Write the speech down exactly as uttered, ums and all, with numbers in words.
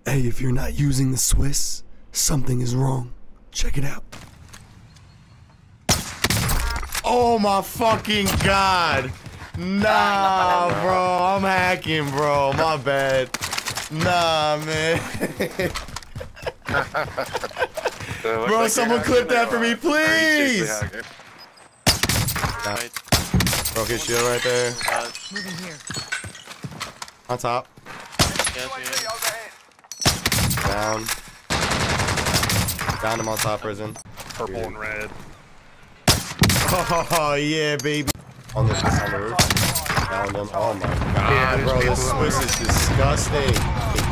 Hey, if you're not using the Swiss, something is wrong. Check it out. Oh my fucking god! Nah, bro, I'm hacking, bro. My bad. Nah, man. Bro, someone clip that for me, please. Broke his shield right there. Moving here. On top. Down. Down him on top prison. Purple and red. Oh yeah, baby. On the, on the roof. Down him. Oh my god, Yeah, bro, this Swiss is disgusting.